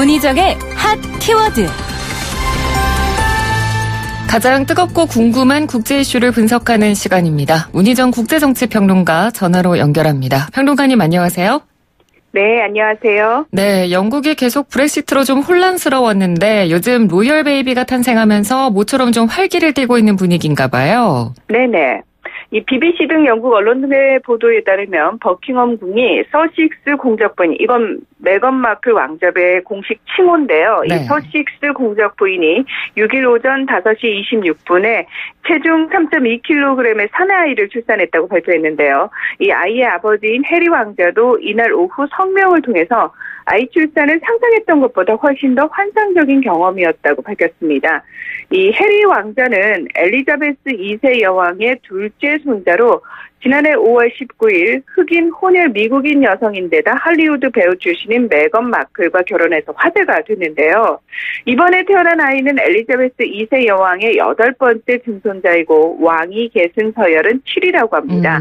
문희정의 핫 키워드. 가장 뜨겁고 궁금한 국제 이슈를 분석하는 시간입니다. 문희정 국제정치평론가 전화로 연결합니다. 평론가님 안녕하세요. 네, 안녕하세요. 네, 영국이 계속 브렉시트로 좀 혼란스러웠는데 요즘 로열 베이비가 탄생하면서 모처럼 좀 활기를 띠고 있는 분위기인가 봐요. 네네. 이 BBC 등 영국 언론의 보도에 따르면 버킹엄 궁이 서식스 공적 부인, 이건 메건 마클 왕자배의 공식 칭호인데요. 네. 이 서식스 공적 부인이 6일 오전 5시 26분에 체중 3.2kg의 사내아이를 출산했다고 발표했는데요. 이 아이의 아버지인 해리 왕자도 이날 오후 성명을 통해서 아이 출산을 상상했던 것보다 훨씬 더 환상적인 경험이었다고 밝혔습니다. 이 해리 왕자는 엘리자베스 2세 여왕의 둘째 손자로 지난해 5월 19일 흑인 혼혈 미국인 여성인데다 할리우드 배우 출신인 메건 마클과 결혼해서 화제가 됐는데요. 이번에 태어난 아이는 엘리자베스 2세 여왕의 8번째 증손자이고 왕위 계승 서열은 7이라고 합니다.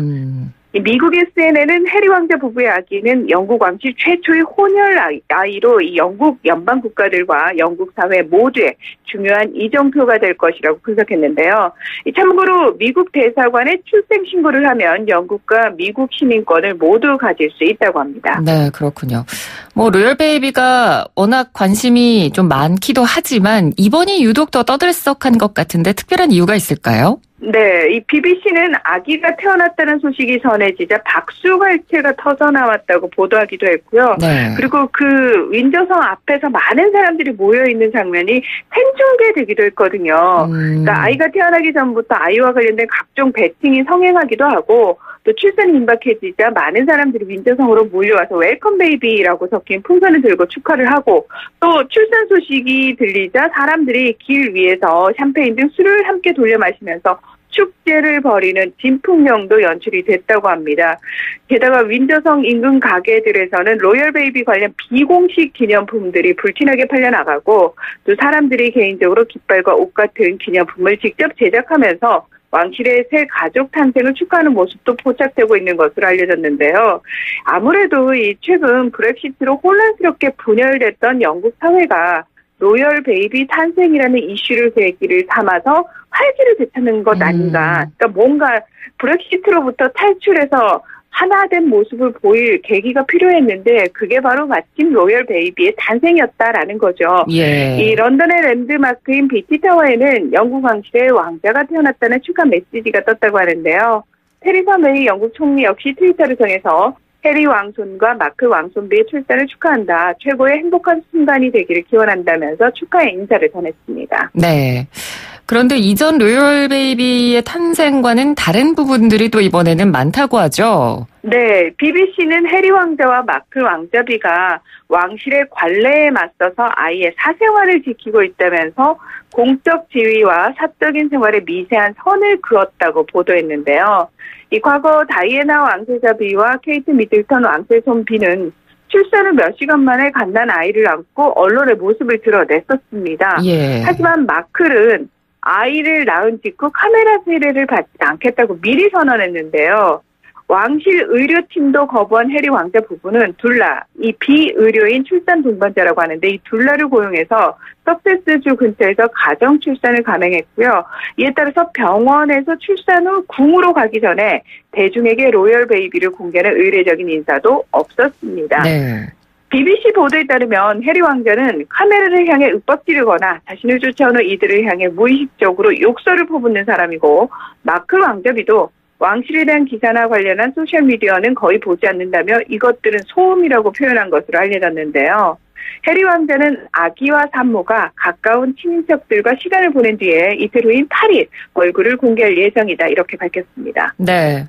미국의 CNN은 해리 왕자 부부의 아기는 영국 왕실 최초의 혼혈 아이로 이 영국 연방 국가들과 영국 사회 모두의 중요한 이정표가 될 것이라고 분석했는데요. 참고로 미국 대사관에 출생 신고를 하면 영국과 미국 시민권을 모두 가질 수 있다고 합니다. 네, 그렇군요. 로열 베이비가 워낙 관심이 좀 많기도 하지만 이번이 유독 더 떠들썩한 것 같은데 특별한 이유가 있을까요? 네, 이 BBC는 아기가 태어났다는 소식이 전해지자 박수갈채가 터져나왔다고 보도하기도 했고요. 네. 그리고 그 윈저성 앞에서 많은 사람들이 모여있는 장면이 생중계되기도 했거든요. 그러니까 아이가 태어나기 전부터 아이와 관련된 각종 배칭이 성행하기도 하고 또 출산 임박해지자 많은 사람들이 윈저성으로 몰려와서 웰컴 베이비라고 적힌 풍선을 들고 축하를 하고 또 출산 소식이 들리자 사람들이 길 위에서 샴페인 등 술을 함께 돌려 마시면서 축제를 벌이는 진풍령도 연출이 됐다고 합니다. 게다가 윈저성 인근 가게들에서는 로열 베이비 관련 비공식 기념품들이 불티나게 팔려나가고 또 사람들이 개인적으로 깃발과 옷 같은 기념품을 직접 제작하면서 왕실의 새 가족 탄생을 축하하는 모습도 포착되고 있는 것으로 알려졌는데요. 아무래도 이 최근 브렉시트로 혼란스럽게 분열됐던 영국 사회가 로열 베이비 탄생이라는 이슈를 계기를 삼아서 활기를 되찾는 것 아닌가. 그러니까 뭔가 브렉시트로부터 탈출해서 하나된 모습을 보일 계기가 필요했는데 그게 바로 마침 로열 베이비의 탄생이었다라는 거죠. 예. 이 런던의 랜드마크인 BT타워에는 영국 왕실의 왕자가 태어났다는 축하 메시지가 떴다고 하는데요. 테리사 메이 영국 총리 역시 트위터를 통해서 해리 왕손과 마크 왕손비의 출산을 축하한다. 최고의 행복한 순간이 되기를 기원한다면서 축하의 인사를 전했습니다. 네. 그런데 이전 로열 베이비의 탄생과는 다른 부분들이 또 이번에는 많다고 하죠. 네, BBC는 해리 왕자와 마크 왕자비가 왕실의 관례에 맞서서 아이의 사생활을 지키고 있다면서 공적 지위와 사적인 생활에 미세한 선을 그었다고 보도했는데요. 이 과거 다이애나 왕세자비와 케이트 미들턴 왕세손비는 출산을 몇 시간 만에 갓난 아이를 안고 언론의 모습을 드러냈었습니다. 예. 하지만 마클은 아이를 낳은 직후 카메라 세례를 받지 않겠다고 미리 선언했는데요. 왕실 의료팀도 거부한 해리 왕자 부부는 둘라, 이 비의료인 출산 동반자라고 하는데 이 둘라를 고용해서 서세스주 근처에서 가정 출산을 감행했고요. 이에 따라서 병원에서 출산 후 궁으로 가기 전에 대중에게 로열 베이비를 공개하는 의례적인 인사도 없었습니다. 네. BBC 보도에 따르면 해리 왕자는 카메라를 향해 윽박지르거나 자신을 쫓아오는 이들을 향해 무의식적으로 욕설을 퍼붓는 사람이고 마클 왕자비도 왕실에 대한 기사나 관련한 소셜미디어는 거의 보지 않는다며 이것들은 소음이라고 표현한 것으로 알려졌는데요. 해리 왕자는 아기와 산모가 가까운 친인척들과 시간을 보낸 뒤에 이틀 후인 8일 얼굴을 공개할 예정이다 이렇게 밝혔습니다. 네,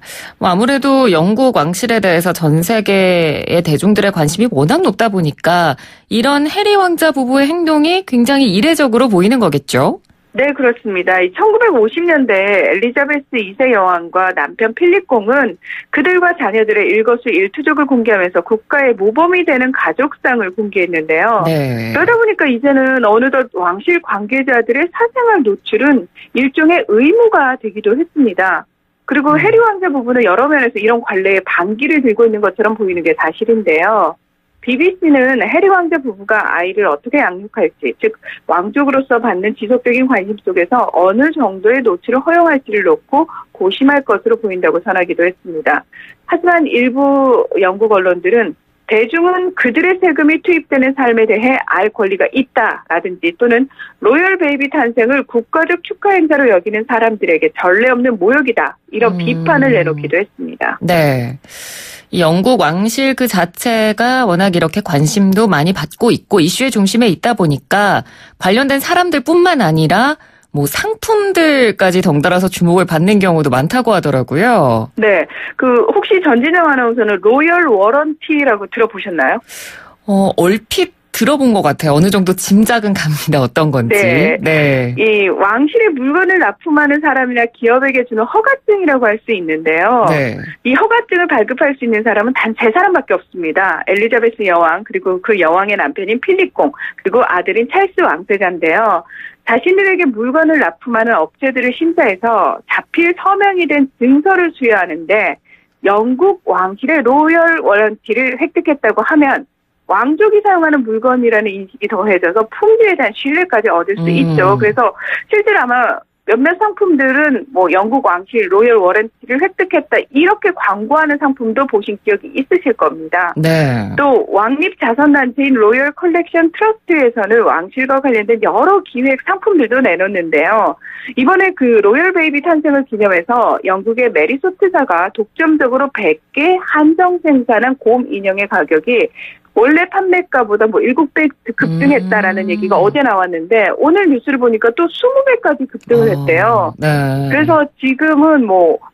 아무래도 영국 왕실에 대해서 전 세계의 대중들의 관심이 워낙 높다 보니까 이런 해리 왕자 부부의 행동이 굉장히 이례적으로 보이는 거겠죠? 네, 그렇습니다. 1950년대 엘리자베스 2세 여왕과 남편 필립 공은 그들과 자녀들의 일거수일투족을 공개하면서 국가의 모범이 되는 가족상을 공개했는데요. 네. 그러다 보니까 이제는 어느덧 왕실 관계자들의 사생활 노출은 일종의 의무가 되기도 했습니다. 그리고 해리 왕자 부부는 여러 면에서 이런 관례에 반기를 들고 있는 것처럼 보이는 게 사실인데요. BBC는 해리 왕자 부부가 아이를 어떻게 양육할지, 즉 왕족으로서 받는 지속적인 관심 속에서 어느 정도의 노출을 허용할지를 놓고 고심할 것으로 보인다고 전하기도 했습니다. 하지만 일부 영국 언론들은 대중은 그들의 세금이 투입되는 삶에 대해 알 권리가 있다라든지 또는 로열 베이비 탄생을 국가적 축하 행사로 여기는 사람들에게 전례 없는 모욕이다. 이런 비판을 내놓기도 했습니다. 네. 이 영국 왕실 그 자체가 워낙 이렇게 관심도 많이 받고 있고 이슈의 중심에 있다 보니까 관련된 사람들뿐만 아니라 뭐 상품들까지 덩달아서 주목을 받는 경우도 많다고 하더라고요. 네. 혹시 전진영 아나운서는 로열 워런티라고 들어보셨나요? 얼핏 들어본 것 같아요. 어느 정도 짐작은 갑니다. 어떤 건지. 네. 네. 이 왕실의 물건을 납품하는 사람이나 기업에게 주는 허가증이라고 할 수 있는데요. 네. 이 허가증을 발급할 수 있는 사람은 단 3사람밖에 없습니다. 엘리자베스 여왕, 그리고 그 여왕의 남편인 필립공, 그리고 아들인 찰스 왕세자인데요. 자신들에게 물건을 납품하는 업체들을 심사해서 자필 서명이 된 증서를 수여하는데 영국 왕실의 로열 워런티를 획득했다고 하면 왕족이 사용하는 물건이라는 인식이 더해져서 품질에 대한 신뢰까지 얻을 수 있죠. 그래서 실제로 아마 몇몇 상품들은 뭐 영국 왕실 로열 워런티를 획득했다 이렇게 광고하는 상품도 보신 기억이 있으실 겁니다. 네. 또 왕립 자선단체인 로열 컬렉션 트러스트에서는 왕실과 관련된 여러 기획 상품들도 내놓는데요. 이번에 그 로열 베이비 탄생을 기념해서 영국의 메리소트사가 독점적으로 100개 한정 생산한 곰 인형의 가격이 원래 판매가보다 7배 급등했다라는 얘기가 어제 나왔는데 오늘 뉴스를 보니까 또 20배까지 급등을 했대요. 네. 그래서 지금은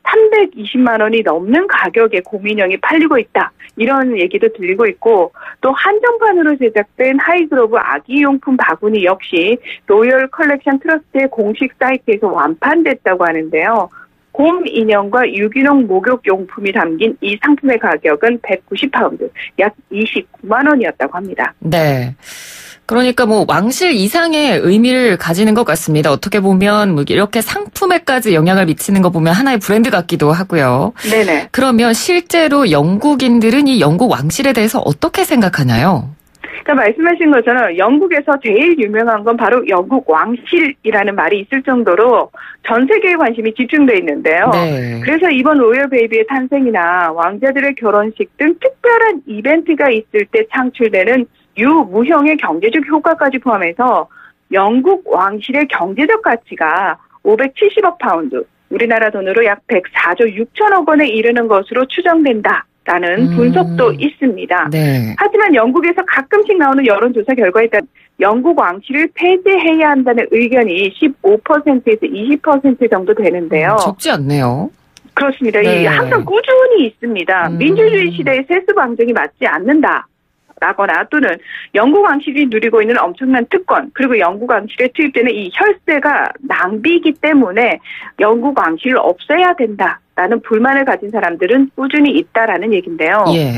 320만 원이 넘는 가격에 곰인형이 팔리고 있다. 이런 얘기도 들리고 있고 또 한정판으로 제작된 하이그로브 아기용품 바구니 역시 로열 컬렉션 트러스트의 공식 사이트에서 완판됐다고 하는데요. 곰 인형과 유기농 목욕용품이 담긴 이 상품의 가격은 190파운드, 약 29만 원이었다고 합니다. 네. 그러니까 왕실 이상의 의미를 가지는 것 같습니다. 어떻게 보면 이렇게 상품에까지 영향을 미치는 거 보면 하나의 브랜드 같기도 하고요. 네네. 그러면 실제로 영국인들은 이 영국 왕실에 대해서 어떻게 생각하나요? 그러니까 말씀하신 것처럼 영국에서 제일 유명한 건 바로 영국 왕실이라는 말이 있을 정도로 전 세계의 관심이 집중돼 있는데요. 네. 그래서 이번 로열 베이비의 탄생이나 왕자들의 결혼식 등 특별한 이벤트가 있을 때 창출되는 유무형의 경제적 효과까지 포함해서 영국 왕실의 경제적 가치가 570억 파운드, 우리나라 돈으로 약 104조 6천억 원에 이르는 것으로 추정된다. 라는 분석도 있습니다. 네. 하지만 영국에서 가끔씩 나오는 여론조사 결과에 따라 영국 왕실을 폐지해야 한다는 의견이 15%에서 20% 정도 되는데요. 적지 않네요. 그렇습니다. 네. 항상 꾸준히 있습니다. 민주주의 시대의 세습 방정이 맞지 않는다. 라거나 또는 영국 왕실이 누리고 있는 엄청난 특권 그리고 영국 왕실에 투입되는 이 혈세가 낭비이기 때문에 영국 왕실을 없애야 된다라는 불만을 가진 사람들은 꾸준히 있다라는 얘기인데요. 예.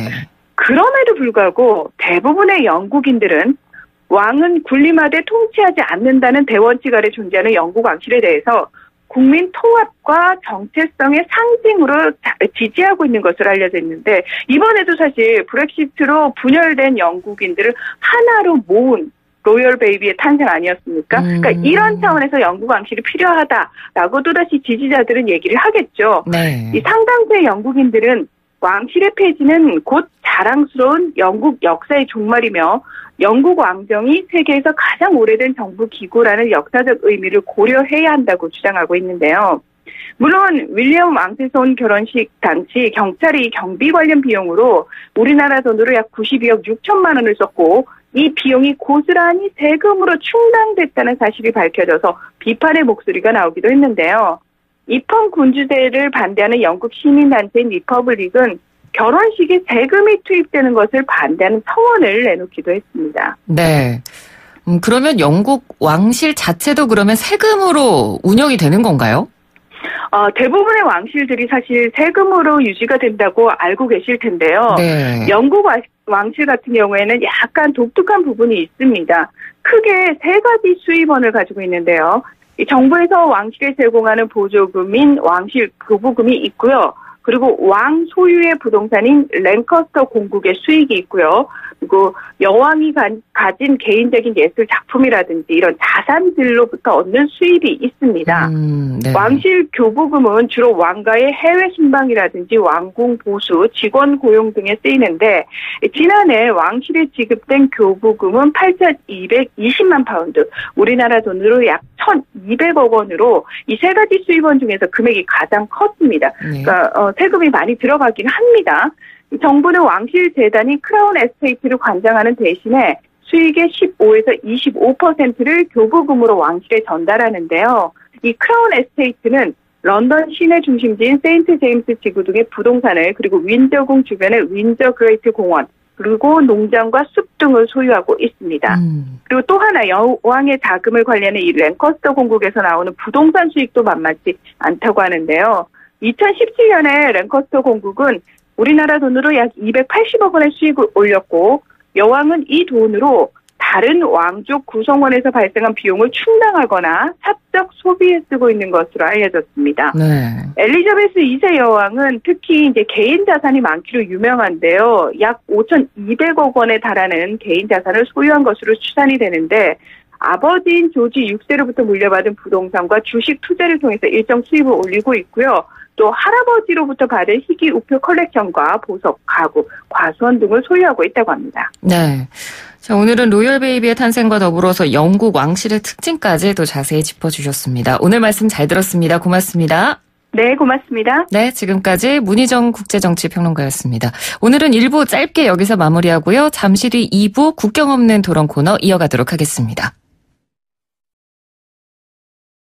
그럼에도 불구하고 대부분의 영국인들은 왕은 군림하되 통치하지 않는다는 대원칙 아래 존재하는 영국 왕실에 대해서 국민 통합과 정체성의 상징으로 지지하고 있는 것으로 알려져 있는데 이번에도 사실 브렉시트로 분열된 영국인들을 하나로 모은 로열 베이비의 탄생 아니었습니까? 그러니까 이런 차원에서 영국 왕실이 필요하다라고 또다시 지지자들은 얘기를 하겠죠. 네. 이 상당수의 영국인들은 왕실의 폐지는 곧 자랑스러운 영국 역사의 종말이며 영국 왕정이 세계에서 가장 오래된 정부 기구라는 역사적 의미를 고려해야 한다고 주장하고 있는데요. 물론 윌리엄 왕세손 결혼식 당시 경찰이 경비 관련 비용으로 우리나라 돈으로 약 92억 6천만 원을 썼고 이 비용이 고스란히 세금으로 충당됐다는 사실이 밝혀져서 비판의 목소리가 나오기도 했는데요. 입헌 군주제를 반대하는 영국 시민단체인 리퍼블릭은 결혼식에 세금이 투입되는 것을 반대하는 청원을 내놓기도 했습니다. 네. 그러면 영국 왕실 자체도 그러면 세금으로 운영이 되는 건가요? 대부분의 왕실들이 사실 세금으로 유지가 된다고 알고 계실 텐데요. 네. 영국 왕실 같은 경우에는 약간 독특한 부분이 있습니다. 크게 3가지 수입원을 가지고 있는데요. 이 정부에서 왕실에 제공하는 보조금인 왕실 교부금이 있고요. 그리고 왕 소유의 부동산인 랜커스터 공국의 수익이 있고요. 그리고 여왕이 가진 개인적인 예술 작품이라든지 이런 자산들로부터 얻는 수입이 있습니다. 네. 왕실 교부금은 주로 왕가의 해외 순방이라든지 왕궁 보수, 직원 고용 등에 쓰이는데 지난해 왕실에 지급된 교부금은 8,220만 파운드, 우리나라 돈으로 약 1,200억 원으로 이 세 가지 수입원 중에서 금액이 가장 컸습니다. 그러니까 세금이 많이 들어가긴 합니다. 정부는 왕실 재단이 크라운 에스테이트를 관장하는 대신에 수익의 15에서 25%를 교부금으로 왕실에 전달하는데요. 이 크라운 에스테이트는 런던 시내 중심지인 세인트 제임스 지구 등의 부동산을, 그리고 윈저궁 주변의 윈저 그레이트 공원, 그리고 농장과 숲 등을 소유하고 있습니다. 그리고 또 하나 여왕의 자금을 관리하는 이 랜커스터 공국에서 나오는 부동산 수익도 만만치 않다고 하는데요. 2017년에 랜커스터 공국은 우리나라 돈으로 약 280억 원의 수익을 올렸고, 여왕은 이 돈으로 다른 왕족 구성원에서 발생한 비용을 충당하거나 사적 소비에 쓰고 있는 것으로 알려졌습니다. 네. 엘리자베스 2세 여왕은 특히 이제 개인 자산이 많기로 유명한데요. 약 5,200억 원에 달하는 개인 자산을 소유한 것으로 추산이 되는데, 아버지인 조지 6세로부터 물려받은 부동산과 주식 투자를 통해서 일정 수입을 올리고 있고요. 또 할아버지로부터 받은 희귀 우표 컬렉션과 보석, 가구, 과수원 등을 소유하고 있다고 합니다. 네. 자, 오늘은 로열 베이비의 탄생과 더불어서 영국 왕실의 특징까지 또 자세히 짚어주셨습니다. 오늘 말씀 잘 들었습니다. 고맙습니다. 네, 고맙습니다. 네, 지금까지 문희정 국제정치평론가였습니다. 오늘은 1부 짧게 여기서 마무리하고요. 잠시 뒤 2부 국경 없는 토론 코너 이어가도록 하겠습니다.